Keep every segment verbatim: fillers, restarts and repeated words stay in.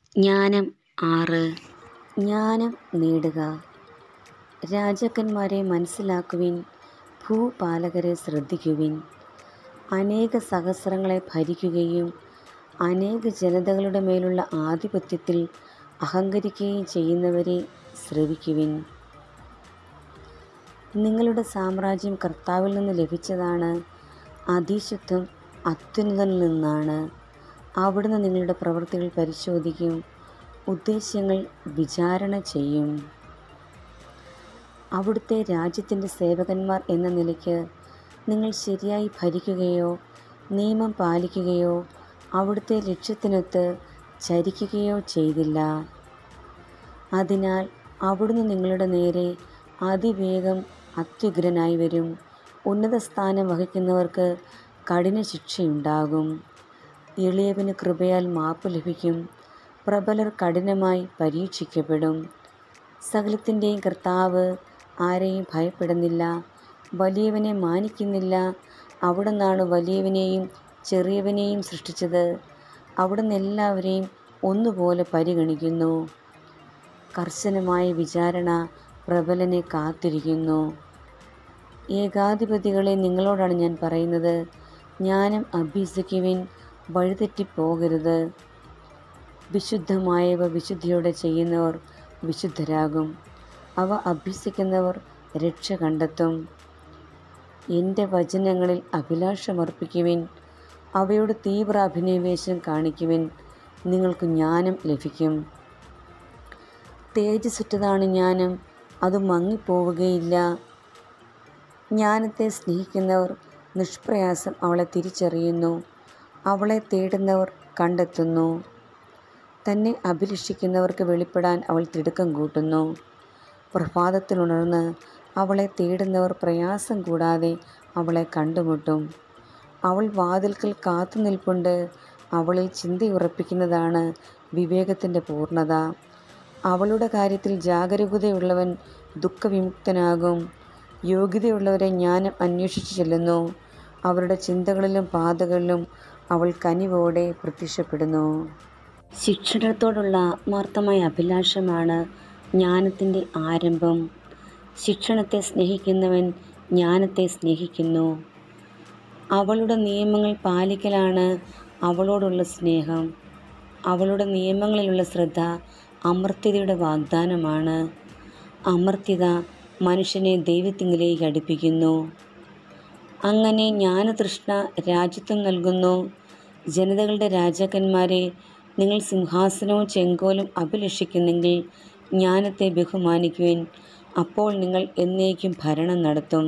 ജ്ഞാനം ആറ്. ജ്ഞാനം നേടുക. രാജാക്കന്മാരെ മനസ്സിലാക്കുവിൻ, ഭൂപാലകരെ ശ്രദ്ധിക്കുവിൻ. അനേക സഹസ്രങ്ങളെ ഭരിക്കുകയും അനേക ജനതകളുടെ മേലുള്ള ആധിപത്യത്തിൽ അഹങ്കരിക്കുകയും ചെയ്യുന്നവരെ ശ്രവിക്കുവിൻ. നിങ്ങളുടെ സാമ്രാജ്യം കർത്താവിൽ നിന്ന് ലഭിച്ചതാണ്, അധീശത്വം അത്യുന്നതനിൽ നിന്നാണ്. അവിടുന്ന് നിങ്ങളുടെ പ്രവൃത്തികൾ പരിശോധിക്കും, ഉദ്ദേശ്യങ്ങൾ വിചാരണ ചെയ്യും. അവിടുത്തെ രാജ്യത്തിൻ്റെ സേവകന്മാർ എന്ന നിലയ്ക്ക് നിങ്ങൾ ശരിയായി ഭരിക്കുകയോ നിയമം പാലിക്കുകയോ അവിടുത്തെ ലക്ഷ്യത്തിനൊത്ത് ചരിക്കുകയോ ചെയ്തില്ല. അതിനാൽ അവിടുന്ന് നിങ്ങളുടെ നേരെ അതിവേഗം അത്യുഗ്രനായി വരും. ഉന്നത സ്ഥാനം വഹിക്കുന്നവർക്ക് കഠിന ശിക്ഷയുണ്ടാകും. എളിയവന് കൃപയാൽ മാപ്പ് ലഭിക്കും. പ്രബലർ കഠിനമായി പരീക്ഷിക്കപ്പെടും. സകലത്തിൻ്റെയും കർത്താവ് ആരെയും ഭയപ്പെടുന്നില്ല, വലിയവനെ മാനിക്കുന്നില്ല. അവിടുന്നാണ് വലിയവനെയും ചെറിയവനെയും സൃഷ്ടിച്ചത്. അവിടുന്ന് എല്ലാവരെയും ഒന്നുപോലെ പരിഗണിക്കുന്നു. കർശനമായ വിചാരണ പ്രബലനെ കാത്തിരിക്കുന്നു. ഏകാധിപതികളെ, നിങ്ങളോടാണ് ഞാൻ പറയുന്നത്, ജ്ഞാനം അഭ്യസിക്കുവിൻ, വഴിതെറ്റിപ്പോകരുത്. വിശുദ്ധമായവ വിശുദ്ധിയോടെ ചെയ്യുന്നവർ വിശുദ്ധരാകും. അവ അഭ്യസിക്കുന്നവർ രക്ഷ കണ്ടെത്തും. എൻ്റെ വചനങ്ങളിൽ അഭിലാഷമർപ്പിക്കുവിൻ, അവയോട് തീവ്ര അഭിനിവേശം കാണിക്കുവിൻ, നിങ്ങൾക്ക് ജ്ഞാനം ലഭിക്കും. തേജസ്സുറ്റതാണ് ജ്ഞാനം, അത് മങ്ങിപ്പോവുകയില്ല. ജ്ഞാനത്തെ സ്നേഹിക്കുന്നവർ നിഷ്പ്രയാസം അവളെ തിരിച്ചറിയുന്നു. അവളെ തേടുന്നവർ കണ്ടെത്തുന്നു. തന്നെ അഭിലഷിക്കുന്നവർക്ക് വെളിപ്പെടാൻ അവൾ തിടുക്കം കൂട്ടുന്നു. പ്രഭാതത്തിലുണർന്ന് അവളെ തേടുന്നവർ പ്രയാസം കൂടാതെ അവളെ കണ്ടുമുട്ടും. അവൾ വാതിൽക്കൽ കാത്തു നിൽപ്പുണ്ട്. അവളിൽ ചിന്തയുറപ്പിക്കുന്നതാണ് വിവേകത്തിൻ്റെ പൂർണ്ണത. അവളുടെ കാര്യത്തിൽ ജാഗരൂകതയുള്ളവൻ ദുഃഖവിമുക്തനാകും. യോഗ്യതയുള്ളവരെ ജ്ഞാനം അന്വേഷിച്ചു ചെല്ലുന്നു. അവരുടെ ചിന്തകളിലും പാതകളിലും അവൾ കനിവോടെ പ്രത്യക്ഷപ്പെടുന്നു. ശിക്ഷണത്തോടുള്ള ആത്മാർത്ഥമായ അഭിലാഷമാണ് ജ്ഞാനത്തിൻ്റെ ആരംഭം. ശിക്ഷണത്തെ സ്നേഹിക്കുന്നവൻ ജ്ഞാനത്തെ സ്നേഹിക്കുന്നു. അവളുടെ നിയമങ്ങൾ പാലിക്കലാണ് അവളോടുള്ള സ്നേഹം. അവളുടെ നിയമങ്ങളിലുള്ള ശ്രദ്ധ അമർത്യതയുടെ വാഗ്ദാനമാണ്. അമർത്യത മനുഷ്യനെ ദൈവത്തിങ്കിലേക്ക് അടുപ്പിക്കുന്നു. അങ്ങനെ ജ്ഞാനതൃഷ്ണ രാജ്യത്വം നൽകുന്നു. ജനതകളുടെ രാജാക്കന്മാരെ, നിങ്ങൾ സിംഹാസനവും ചെങ്കോലും അഭിലഷിക്കുന്നെങ്കിൽ ജ്ഞാനത്തെ ബഹുമാനിക്കുവിൻ. അപ്പോൾ നിങ്ങൾ എന്നേക്കും ഭരണം നടത്തും.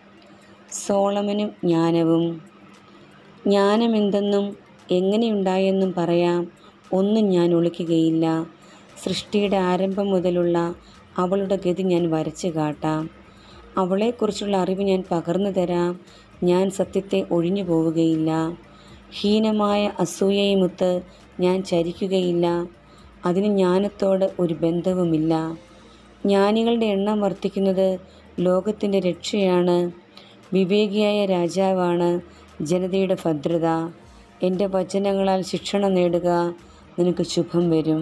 സോളമനും ജ്ഞാനവും. ജ്ഞാനമെന്തെന്നും എങ്ങനെയുണ്ടായെന്നും പറയാം, ഒന്നും ഞാൻ ഒളിക്കുകയില്ല. സൃഷ്ടിയുടെ ആരംഭം മുതലുള്ള അവളുടെ ഗതി ഞാൻ വരച്ചു കാട്ടാം. അവളെക്കുറിച്ചുള്ള അറിവ് ഞാൻ പകർന്നു തരാം. ഞാൻ സത്യത്തെ ഒഴിഞ്ഞു പോവുകയില്ല. ഹീനമായ അസൂയയുമൊത്ത് ഞാൻ ചരിക്കുകയില്ല. അതിന് ജ്ഞാനത്തോട് ഒരു ബന്ധവുമില്ല. ജ്ഞാനികളുടെ എണ്ണം വർദ്ധിക്കുന്നത് ലോകത്തിൻ്റെ രക്ഷയാണ്. വിവേകിയായ രാജാവാണ് ജനതയുടെ ഭദ്രത. എൻ്റെ വചനങ്ങളാൽ ശിക്ഷണം നേടുക, നിനക്ക് ശുഭം വരും.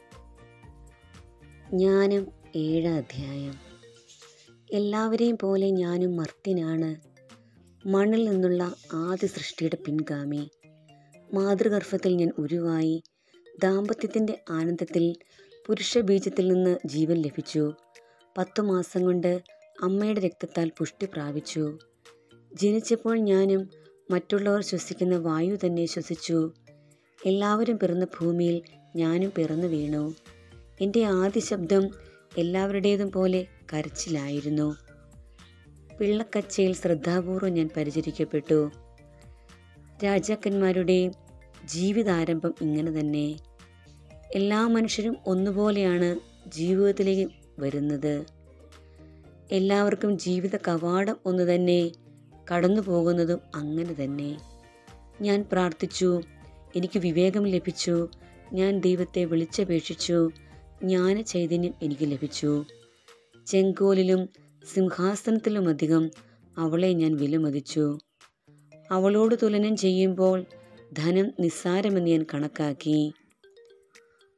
ജ്ഞാനം ഏഴാം അധ്യായം. എല്ലാവരെയും പോലെ ഞാനും മർത്യനാണ്, മണ്ണിൽ നിന്നുള്ള ആദ്യ സൃഷ്ടിയുടെ പിൻഗാമി. മാതൃഗർഭത്തിൽ ഞാൻ ഉരുവായി. ദാമ്പത്യത്തിൻ്റെ ആനന്ദത്തിൽ പുരുഷബീജത്തിൽ നിന്ന് ജീവൻ ലഭിച്ചു. പത്തു മാസം കൊണ്ട് അമ്മയുടെ രക്തത്താൽ പുഷ്ടി പ്രാപിച്ചു. ജനിച്ചപ്പോൾ ഞാനും മറ്റുള്ളവർ ശ്വസിക്കുന്ന വായു തന്നെ ശ്വസിച്ചു. എല്ലാവരും പിറന്ന ഭൂമിയിൽ ഞാനും പിറന്നു വീണു. എൻ്റെ ആദ്യ ശബ്ദം എല്ലാവരുടേതും പോലെ കരച്ചിലായിരുന്നു. പിള്ളക്കച്ചയിൽ ശ്രദ്ധാപൂർവം ഞാൻ പരിചരിക്കപ്പെട്ടു. രാജാക്കന്മാരുടെ ജീവിതാരംഭം ഇങ്ങനെ തന്നെ. എല്ലാ മനുഷ്യരും ഒന്നുപോലെയാണ് ജീവിതത്തിലേക്ക് വരുന്നത്. എല്ലാവർക്കും ജീവിത കവാടം ഒന്നു തന്നെ, കടന്നു പോകുന്നതും അങ്ങനെ തന്നെ. ഞാൻ പ്രാർത്ഥിച്ചു, എനിക്ക് വിവേകം ലഭിച്ചു. ഞാൻ ദൈവത്തെ വിളിച്ചപേക്ഷിച്ചു, ജ്ഞാന ചൈതന്യം എനിക്ക് ലഭിച്ചു. ചെങ്കോലിലും സിംഹാസനത്തിലുമധികം അവളെ ഞാൻ വിലമതിച്ചു. അവളോട് തുലനം ചെയ്യുമ്പോൾ ധനം നിസ്സാരമെന്ന് ഞാൻ കണക്കാക്കി.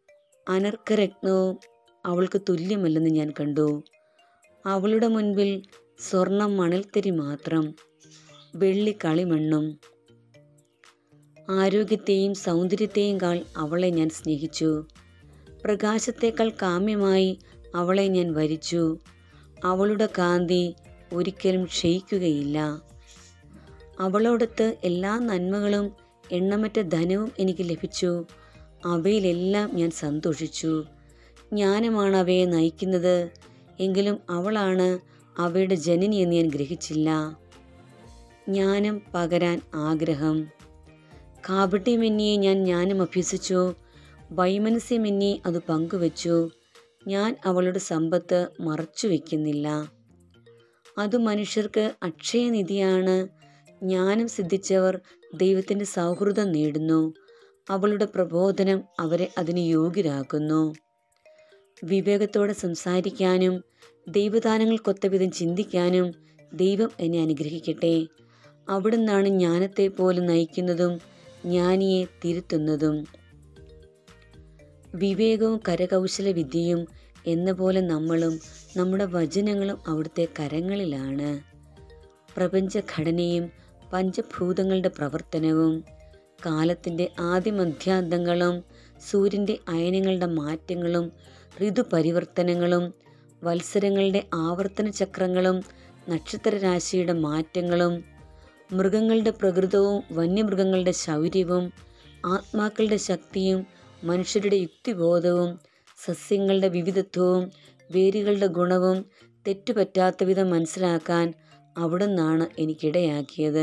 അനർക്കരത്നവും അവൾക്ക് തുല്യമല്ലെന്ന് ഞാൻ കണ്ടു. അവളുടെ മുൻപിൽ സ്വർണം മണൽത്തരി മാത്രം, വെള്ളി കളിമണ്ണും. ആരോഗ്യത്തെയും സൗന്ദര്യത്തെയും കാൾ അവളെ ഞാൻ സ്നേഹിച്ചു. പ്രകാശത്തേക്കാൾ കാമ്യമായി അവളെ ഞാൻ വരിച്ചു. അവളുടെ കാന്തി ഒരിക്കലും ക്ഷയിക്കുകയില്ല. അവളോടൊത്ത് എല്ലാ നന്മകളും എണ്ണമറ്റ ധനവും എനിക്ക് ലഭിച്ചു. അവയിലെല്ലാം ഞാൻ സന്തോഷിച്ചു. ജ്ഞാനമാണ് അവയെ നയിക്കുന്നത്, എങ്കിലും അവളാണ് അവയുടെ ജനനി എന്ന് ഞാൻ ഗ്രഹിച്ചില്ല. ജ്ഞാനം പകരാൻ ആഗ്രഹം. കാപട്യമെന്നിയെ ഞാൻ ജ്ഞാനം അഭ്യസിച്ചു. വൈമനസ്യമെന്നിയെ അത് പങ്കുവച്ചു. ഞാൻ അവളുടെ സമ്പത്ത് മറച്ചു വയ്ക്കുന്നില്ല. അത് മനുഷ്യർക്ക് അക്ഷയനിധിയാണ്. ജ്ഞാനം സിദ്ധിച്ചവർ ദൈവത്തിൻ്റെ സൗഹൃദം നേടുന്നു. അവളുടെ പ്രബോധനം അവരെ അതിന് യോഗ്യരാക്കുന്നു. വിവേകത്തോടെ സംസാരിക്കാനും ദൈവദാനങ്ങൾക്കൊത്തവിധം ചിന്തിക്കാനും ദൈവം എന്നെ അനുഗ്രഹിക്കട്ടെ. അവിടുന്നാണ് ജ്ഞാനത്തെ പോലും നയിക്കുന്നതും ജ്ഞാനിയെ തിരുത്തുന്നതും. വിവേകവും കരകൗശല വിദ്യയും എന്ന പോലെ നമ്മളും നമ്മുടെ വചനങ്ങളും അവിടുത്തെ കരങ്ങളിലാണ്. പ്രപഞ്ചഘടനയും പഞ്ചഭൂതങ്ങളുടെ പ്രവർത്തനവും കാലത്തിൻ്റെ ആദിമധ്യാന്തങ്ങളും സൂര്യൻ്റെ അയനങ്ങളുടെ മാറ്റങ്ങളും ഋതുപരിവർത്തനങ്ങളും വത്സരങ്ങളുടെ ആവർത്തന ചക്രങ്ങളും നക്ഷത്രരാശിയുടെ മാറ്റങ്ങളും മൃഗങ്ങളുടെ പ്രകൃതവും വന്യമൃഗങ്ങളുടെ ശൗര്യവും ആത്മാക്കളുടെ ശക്തിയും മനുഷ്യരുടെ യുക്തിബോധവും സസ്യങ്ങളുടെ വിവിധത്വവും വേരുകളുടെ ഗുണവും തെറ്റുപറ്റാത്ത വിധം മനസ്സിലാക്കാൻ അവിടുന്നാണ് എനിക്കിടയാക്കിയത്.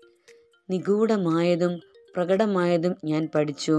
നിഗൂഢമായതും പ്രകടമായതും ഞാൻ പഠിച്ചു.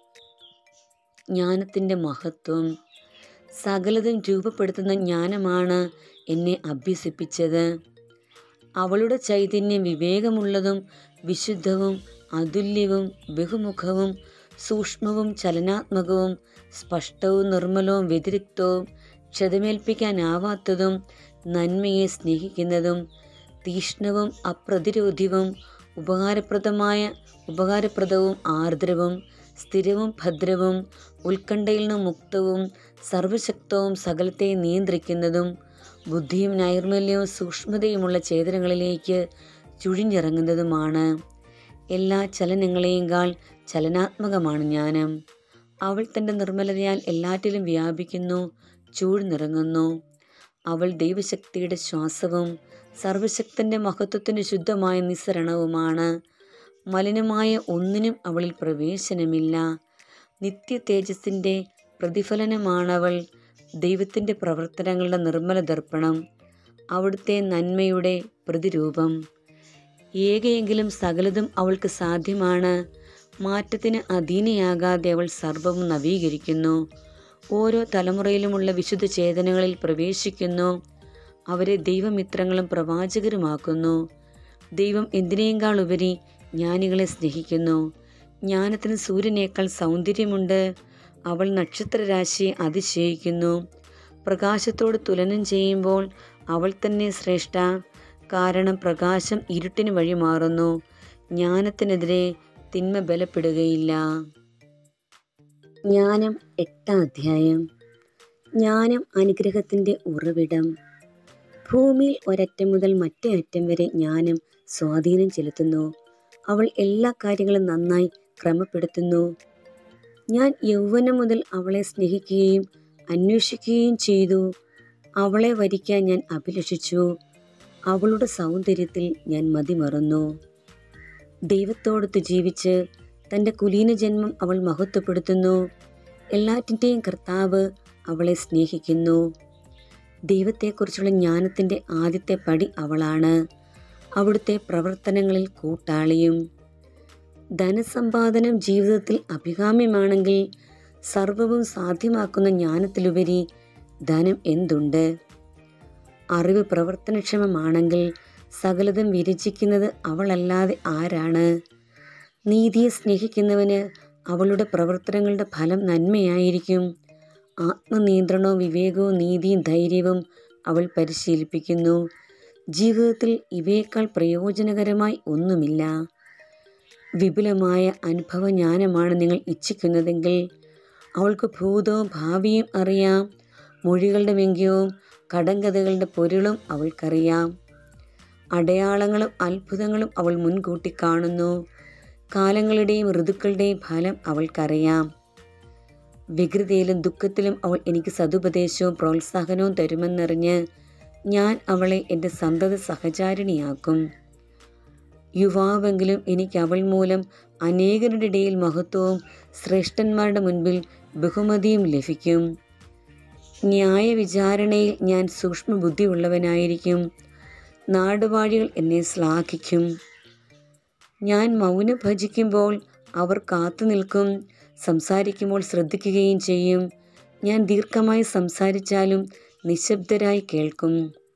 ജ്ഞാനത്തിൻ്റെ മഹത്വം. സകലതും രൂപപ്പെടുത്തുന്ന ജ്ഞാനമാണ് എന്നെ അഭ്യസിപ്പിച്ചത്. അവളുടെ ചൈതന്യം വിവേകമുള്ളതും വിശുദ്ധവും അതുല്യവും ബഹുമുഖവും സൂക്ഷ്മവും ചലനാത്മകവും സ്പഷ്ടവും നിർമ്മലവും വ്യതിരിക്തവും ക്ഷതമേൽപ്പിക്കാനാവാത്തതും നന്മയെ സ്നേഹിക്കുന്നതും തീഷ്ണവും അപ്രതിരോധ്യവും ഉപകാരപ്രദമായ ഉപകാരപ്രദവും ആർദ്രവും സ്ഥിരവും ഭദ്രവും ഉത്കണ്ഠയിൽ നിന്ന് മുക്തവും സർവശക്തവും സകലത്തെ നിയന്ത്രിക്കുന്നതും ബുദ്ധിയും നൈർമല്യവും സൂക്ഷ്മതയുമുള്ള ചേതനകളിലേക്ക് ചുഴിഞ്ഞിറങ്ങുന്നതുമാണ്. എല്ലാ ചലനങ്ങളെയും കാൾ ചലനാത്മകമാണ് ജ്ഞാനം. അവൾ തൻ്റെ നിർമ്മലതയാൽ എല്ലാറ്റിലും വ്യാപിക്കുന്നു, ചൂഴ്ന്നിറങ്ങുന്നു. അവൾ ദൈവശക്തിയുടെ ശ്വാസവും സർവശക്തൻ്റെ മഹത്വത്തിൻ്റെ ശുദ്ധമായ നിസ്സരണവുമാണ്. മലിനമായ ഒന്നിനും അവളിൽ പ്രവേശനമില്ല. നിത്യ തേജസ്സിൻ്റെ പ്രതിഫലനമാണവൾ. ദൈവത്തിൻ്റെ പ്രവർത്തനങ്ങളുടെ നിർമ്മല ദർപ്പണം, അവിടുത്തെ നന്മയുടെ പ്രതിരൂപം. ഏകയെങ്കിലും സകലതും അവൾക്ക് സാധ്യമാണ്. മാറ്റത്തിന് അധീനയാകാതെ അവൾ സർവ്വവും നവീകരിക്കുന്നു. ഓരോ തലമുറയിലുമുള്ള വിശുദ്ധ ചേതനകളിൽ പ്രവേശിക്കുന്നു. അവരെ ദൈവമിത്രങ്ങളും പ്രവാചകരുമാക്കുന്നു. ദൈവം എന്തിനേക്കാൾ ഉപരി ജ്ഞാനികളെ സ്നേഹിക്കുന്നു. ജ്ഞാനത്തിന് സൂര്യനേക്കാൾ സൗന്ദര്യമുണ്ട്. അവൾ നക്ഷത്രരാശിയെ അതിശയിക്കുന്നു. പ്രകാശത്തോട് തുലനം ചെയ്യുമ്പോൾ അവൾ തന്നെ ശ്രേഷ്ഠ. കാരണം പ്രകാശം ഇരുട്ടിന് വഴിമാറുന്നു. ജ്ഞാനത്തിനെതിരെ തിന്മ ബലപ്പെടുകയില്ല. ജ്ഞാനം എട്ടാം അധ്യായം. ജ്ഞാനം അനുഗ്രഹത്തിൻ്റെ ഉറവിടം. ഭൂമിയിൽ ഒരറ്റം മുതൽ മറ്റേ അറ്റം വരെ ജ്ഞാനം സ്വാധീനം ചെലുത്തുന്നു. അവൾ എല്ലാ കാര്യങ്ങളും നന്നായി ക്രമപ്പെടുത്തുന്നു. ഞാൻ യൗവനം മുതൽ അവളെ സ്നേഹിക്കുകയും അന്വേഷിക്കുകയും ചെയ്തു. അവളെ വരിക്കാൻ ഞാൻ അഭിലഷിച്ചു. അവളുടെ സൗന്ദര്യത്തിൽ ഞാൻ മതിമറന്നു. ദൈവത്തോടൊത്ത് ജീവിച്ച് തൻ്റെ കുലീന ജന്മം അവൾ മഹത്വപ്പെടുത്തുന്നു. എല്ലാറ്റിൻ്റെയും കർത്താവ് അവളെ സ്നേഹിക്കുന്നു. ദൈവത്തെക്കുറിച്ചുള്ള ജ്ഞാനത്തിൻ്റെ ആദ്യത്തെ പടി അവളാണ്. അവിടുത്തെ പ്രവർത്തനങ്ങളിൽ കൂട്ടാളിയും. ധനസമ്പാദനം ജീവിതത്തിൽ അഭികാമ്യമാണെങ്കിൽ സർവവും സാധ്യമാക്കുന്ന ജ്ഞാനത്തിലുപരി ധനം എന്തുണ്ട്? അറിവ് പ്രവർത്തനക്ഷമമാണെങ്കിൽ സകലതും വിരചിക്കുന്നത് അവളല്ലാതെ ആരാണ്? നീതിയെ സ്നേഹിക്കുന്നവന് അവളുടെ പ്രവർത്തനങ്ങളുടെ ഫലം നന്മയായിരിക്കും. ആത്മനിയന്ത്രണവും വിവേകവും നീതിയും ധൈര്യവും അവൾ പരിശീലിപ്പിക്കുന്നു. ജീവിതത്തിൽ ഇവയേക്കാൾ പ്രയോജനകരമായി ഒന്നുമില്ല. വിപുലമായ അനുഭവജ്ഞാനമാണ് നിങ്ങൾ ഇച്ഛിക്കുന്നതെങ്കിൽ അവൾക്ക് ഭൂതവും ഭാവിയും അറിയാം. മൊഴികളുടെ വ്യംഗ്യവും കടങ്കഥകളുടെ പൊരുളും അവൾക്കറിയാം. അടയാളങ്ങളും അത്ഭുതങ്ങളും അവൾ മുൻകൂട്ടി കാണുന്നു. കാലങ്ങളുടെയും ഋതുക്കളുടെയും ഫലം അവൾക്കറിയാം. വികൃതിയിലും ദുഃഖത്തിലും അവൾ എനിക്ക് സതുപദേശവും പ്രോത്സാഹനവും തരുമെന്നറിഞ്ഞ് ഞാൻ അവളെ എൻ്റെ സന്തത സഹചാരിണിയാക്കും. യുവാവെങ്കിലും എനിക്ക് അവൾ മൂലം അനേകരുടെ ഇടയിൽ മഹത്വവും ശ്രേഷ്ഠന്മാരുടെ മുൻപിൽ ബഹുമതിയും ലഭിക്കും. ന്യായ വിചാരണയിൽ ഞാൻ സൂക്ഷ്മബുദ്ധിയുള്ളവനായിരിക്കും. നാടുവാഴികൾ എന്നെ ശ്ലാഘിക്കും. ഞാൻ മൗനം ഭജിക്കുമ്പോൾ അവർ കാത്തു നിൽക്കും. സംസാരിക്കുമ്പോൾ ശ്രദ്ധിക്കുകയും ചെയ്യും. ഞാൻ ദീർഘമായി സംസാരിച്ചാലും നിശബ്ദരായി കേൾക്കും.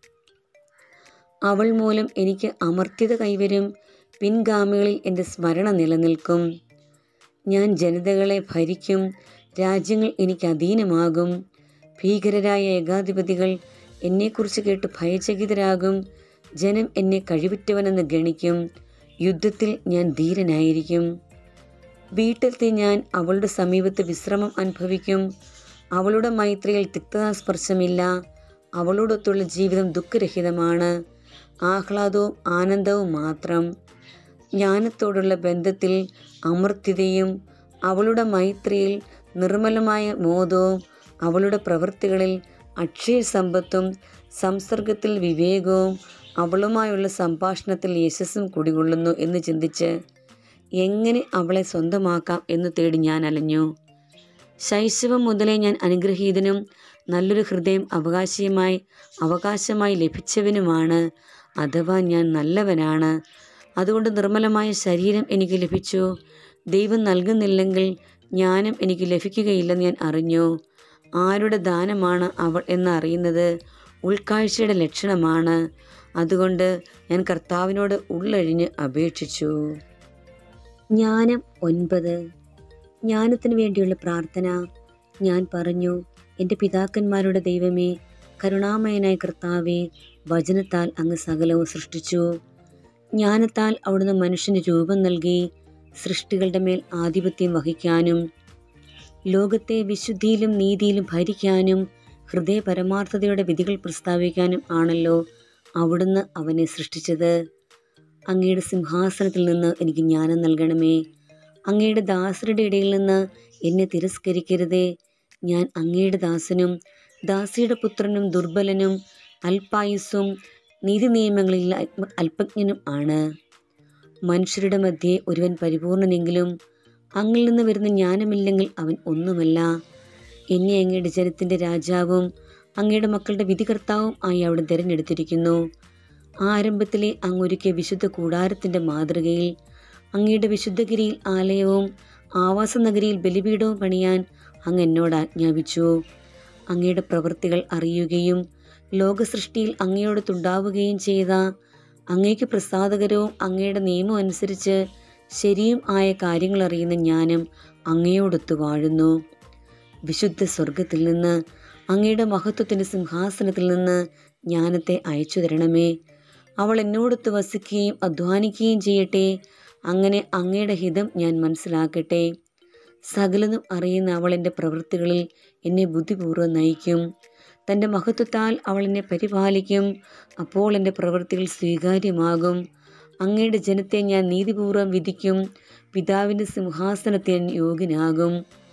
അവൾ മൂലം എനിക്ക് അമർത്യത കൈവരും. പിൻഗാമികളിൽ എൻ്റെ സ്മരണ നിലനിൽക്കും. ഞാൻ ജനതകളെ ഭരിക്കും. രാജ്യങ്ങൾ എനിക്ക് അധീനമാകും. ഭീകരരായ ഏകാധിപതികൾ എന്നെക്കുറിച്ച് കേട്ട് ഭയചകിതരാകും. ജനം എന്നെ കഴിവുറ്റവനെന്ന് ഗണിക്കും. യുദ്ധത്തിൽ ഞാൻ ധീരനായിരിക്കും. വീട്ടിലെത്തി ഞാൻ അവളുടെ സമീപത്ത് വിശ്രമം അനുഭവിക്കും. അവളുടെ മൈത്രിയിൽ തിക്തതാസ്പർശമില്ല. അവളോടൊത്തുള്ള ജീവിതം ദുഃഖരഹിതമാണ്. ആഹ്ലാദവും ആനന്ദവും മാത്രം. ജ്ഞാനത്തോടുള്ള ബന്ധത്തിൽ അമർത്യതയും അവളുടെ മൈത്രിയിൽ നിർമ്മലമായ മോദവും അവളുടെ പ്രവൃത്തികളിൽ അക്ഷയ സമ്പത്തും സംസർഗത്തിൽ വിവേകവും അവളുമായുള്ള സംഭാഷണത്തിൽ യശസ്സും കുടികൊള്ളുന്നു എന്ന് ചിന്തിച്ച് എങ്ങനെ അവളെ സ്വന്തമാക്കാം എന്ന് തേടി ഞാൻ അലഞ്ഞു. ശൈശവം മുതലേ ഞാൻ അനുഗ്രഹീതനും നല്ലൊരു ഹൃദയം അവകാശമായി അവകാശമായി ലഭിച്ചവനുമാണ്. അഥവാ ഞാൻ നല്ലവനാണ്. അതുകൊണ്ട് നിർമ്മലമായ ശരീരം എനിക്ക് ലഭിച്ചു. ദൈവം നൽകുന്നില്ലെങ്കിൽ ജ്ഞാനം എനിക്ക് ലഭിക്കുകയില്ലെന്ന് ഞാൻ അറിഞ്ഞു. ആരുടെ ദാനമാണ് അവൾ എന്നറിയുന്നത് ഉൾക്കാഴ്ചയുടെ ലക്ഷണമാണ്. അതുകൊണ്ട് ഞാൻ കർത്താവിനോട് ഉള്ളഴിഞ്ഞ് അപേക്ഷിച്ചു. ജ്ഞാനം ഒൻപത്. ജ്ഞാനത്തിന് വേണ്ടിയുള്ള പ്രാർത്ഥന. ഞാൻ പറഞ്ഞു, എൻ്റെ പിതാക്കന്മാരുടെ ദൈവമേ, കരുണാമയനായ കർത്താവേ, വചനത്താൽ അങ്ങ് സകലവും സൃഷ്ടിച്ചു. ജ്ഞാനത്താൽ അവിടുന്ന് മനുഷ്യന് രൂപം നൽകി സൃഷ്ടികളുടെ മേൽ ആധിപത്യം വഹിക്കാനും ലോകത്തെ വിശുദ്ധിയിലും നീതിയിലും ഭരിക്കാനും ഹൃദയ പരമാർത്ഥതയുടെ വിധികൾ പ്രസ്താവിക്കാനും ആണല്ലോ അവിടുന്ന് അവനെ സൃഷ്ടിച്ചത്. അങ്ങയുടെ സിംഹാസനത്തിൽ നിന്ന് എനിക്ക് ജ്ഞാനം നൽകണമേ. അങ്ങയുടെ ദാസരുടെ ഇടയിൽ നിന്ന് എന്നെ തിരസ്കരിക്കരുതേ. ഞാൻ അങ്ങയുടെ ദാസനും ദാസിയുടെ പുത്രനും ദുർബലനും അല്പായുസ്സും നീതി നിയമങ്ങളിൽ അല്പജ്ഞനും ആണ്. മനുഷ്യരുടെ മധ്യേ ഒരുവൻ പരിപൂർണനെങ്കിലും അങ്ങിൽ നിന്ന് വരുന്ന ജ്ഞാനമില്ലെങ്കിൽ അവൻ ഒന്നുമല്ല. എന്നെ അങ്ങയുടെ ജനത്തിൻ്റെ രാജാവും അങ്ങയുടെ മക്കളുടെ വിധികർത്താവും ആയി അവിടെ തിരഞ്ഞെടുത്തിരിക്കുന്നു. ആരംഭത്തിലെ അങ്ങൊരുക്കിയ വിശുദ്ധ കൂടാരത്തിൻ്റെ മാതൃകയിൽ അങ്ങയുടെ വിശുദ്ധഗിരിയിൽ ആലയവും ആവാസനഗരിയിൽ ബലിപീഠവും പണിയാൻ അങ്ങ് എന്നോട് ആജ്ഞാപിച്ചു. അങ്ങയുടെ പ്രവൃത്തികൾ അറിയുകയും ലോകസൃഷ്ടിയിൽ അങ്ങയോടൊത്തുണ്ടാവുകയും ചെയ്ത അങ്ങയ്ക്ക് പ്രസാദകരവും അങ്ങയുടെ നിയമം അനുസരിച്ച് ശരിയും ആയ കാര്യങ്ങൾ അറിയുന്ന ജ്ഞാനം അങ്ങയോടൊത്തു വാഴുന്നു. വിശുദ്ധ സ്വർഗത്തിൽ നിന്ന് അങ്ങയുടെ മഹത്വത്തിൻ്റെ സിംഹാസനത്തിൽ നിന്ന് ജ്ഞാനത്തെ അയച്ചു തരണമേ. അവൾ എന്നോടൊത്ത് വസിക്കുകയും അധ്വാനിക്കുകയും ചെയ്യട്ടെ. അങ്ങനെ അങ്ങയുടെ ഹിതം ഞാൻ മനസ്സിലാക്കട്ടെ. സകലതും അറിയുന്ന അവൾ എൻ്റെ പ്രവൃത്തികളിൽ എന്നെ ബുദ്ധിപൂർവ്വം നയിക്കും. തൻ്റെ മഹത്വത്താൽ അവൾ എന്നെ പരിപാലിക്കും. അപ്പോൾ എൻ്റെ പ്രവൃത്തികൾ സ്വീകാര്യമാകും. അങ്ങയുടെ ജനത്തെ ഞാൻ നീതിപൂർവ്വം വിധിക്കും. പിതാവിൻ്റെ സിംഹാസനത്തെ ഞാൻ യോഗ്യനാകും.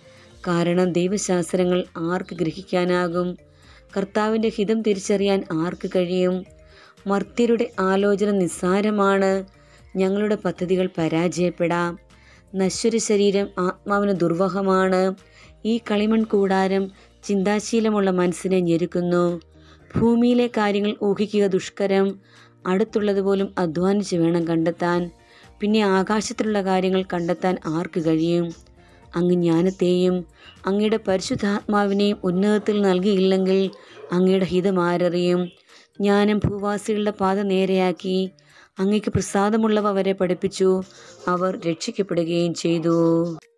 കാരണം ദൈവശാസ്ത്രങ്ങൾ ആർക്ക് ഗ്രഹിക്കാനാകും? കർത്താവിൻ്റെ ഹിതം തിരിച്ചറിയാൻ ആർക്ക് കഴിയും? മർത്യരുടെ ആലോചന നിസ്സാരമാണ്. ഞങ്ങളുടെ പദ്ധതികൾ പരാജയപ്പെടാം. നശ്വര ശരീരം ആത്മാവിന് ദുർവഹമാണ്. ഈ കളിമൺ കൂടാരം ചിന്താശീലമുള്ള മനസ്സിനെ ഞെരുക്കുന്നു. ഭൂമിയിലെ കാര്യങ്ങൾ ഊഹിക്കുക ദുഷ്കരം. അടുത്തുള്ളതുപോലും അധ്വാനിച്ച് വേണം കണ്ടെത്താൻ. പിന്നെ ആകാശത്തിലുള്ള കാര്യങ്ങൾ കണ്ടെത്താൻ ആർക്ക് കഴിയും? അങ്ങ് ജ്ഞാനത്തെയും അങ്ങയുടെ പരിശുദ്ധാത്മാവിനെയും ഉന്നതത്തിൽ നൽകിയില്ലെങ്കിൽ അങ്ങയുടെ ഹിതം ആരറിയും? ജ്ഞാനം ഭൂവാസികളുടെ പാത നേരെയാക്കി. അങ്ങയ്ക്ക് പ്രസാദമുള്ളവ അവരെ പഠിപ്പിച്ചു. അവർ രക്ഷിക്കപ്പെടുകയും ചെയ്തു.